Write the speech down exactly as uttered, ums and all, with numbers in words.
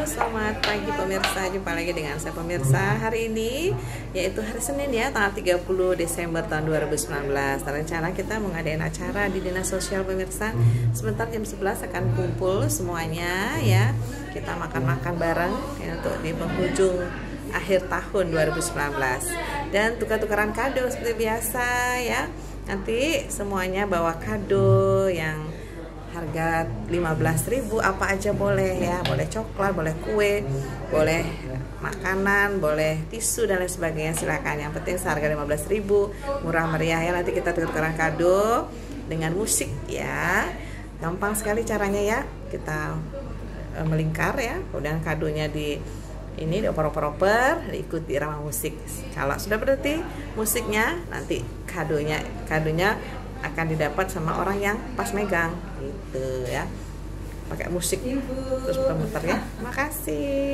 selamat pagi pemirsa. Jumpa lagi dengan saya pemirsa hari ini, yaitu hari Senin ya, tanggal tiga puluh Desember tahun dua ribu sembilan belas. Rencana kita mengadain acara di Dinas Sosial pemirsa. Sebentar jam sebelas akan kumpul semuanya ya. Kita makan-makan bareng ya, untuk di penghujung akhir tahun dua ribu sembilan belas. Dan tukar-tukaran kado seperti biasa ya. Nanti semuanya bawa kado yang harga lima belas ribu, apa aja boleh ya, boleh coklat, boleh kue, boleh makanan, boleh tisu dan lain sebagainya, silakan. Yang penting seharga lima belas ribu, murah meriah ya. Nanti kita tukeran kado dengan musik ya. Gampang sekali caranya ya. Kita e, melingkar ya, kemudian kadonya di ini dioper-oper, diikuti irama musik. Kalau sudah berarti musiknya, nanti kadonya kadonya akan didapat sama orang yang pas megang gitu ya, pakai musik terus muter-muter ya. Makasih.